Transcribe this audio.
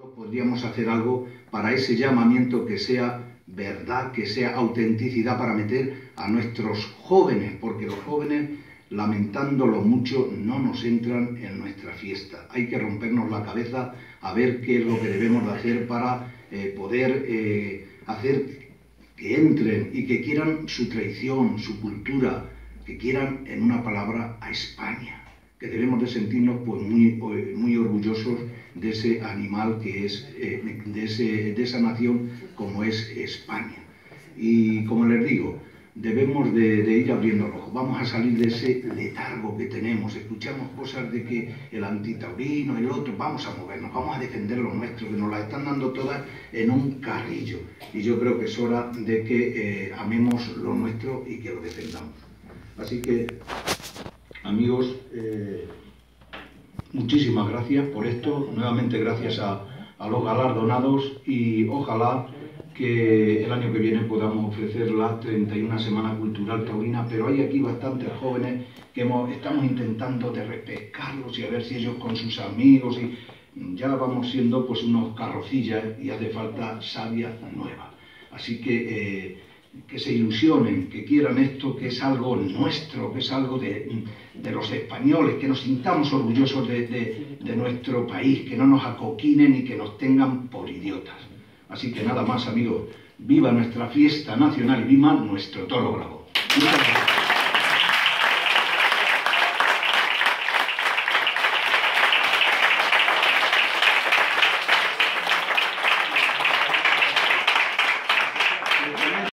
todos podríamos hacer algo para ese llamamiento que sea verdad, que sea autenticidad, para meter a nuestros jóvenes, porque los jóvenes, lamentándolo mucho, no nos entran en nuestra fiesta. Hay que rompernos la cabeza a ver qué es lo que debemos de hacer para poder hacer que entren y que quieran su tradición, su cultura, que quieran, en una palabra, a España, que debemos de sentirnos pues muy orgullosos de ese animal que es, de esa nación como es España. Y como les digo, debemos de ir abriendo los ojos, vamos a salir de ese letargo que tenemos, escuchamos cosas de que el antitaurino, el otro, vamos a movernos, vamos a defender lo nuestro, que nos la están dando todas en un carrillo. Y yo creo que es hora de que amemos lo nuestro y que lo defendamos. Así que, amigos, muchísimas gracias por esto, nuevamente gracias a los galardonados, y ojalá que el año que viene podamos ofrecer la 31 Semana Cultural Taurina, pero hay aquí bastantes jóvenes que estamos intentando de repescarlos y a ver si ellos con sus amigos, y ya vamos siendo pues unos carrocillas y hace falta savia nueva. Así que se ilusionen, que quieran esto, que es algo nuestro, que es algo de los españoles, que nos sintamos orgullosos de nuestro país, que no nos acoquinen y que nos tengan por idiotas. Así que nada más, amigos, viva nuestra fiesta nacional y viva nuestro toro bravo. Muchas gracias.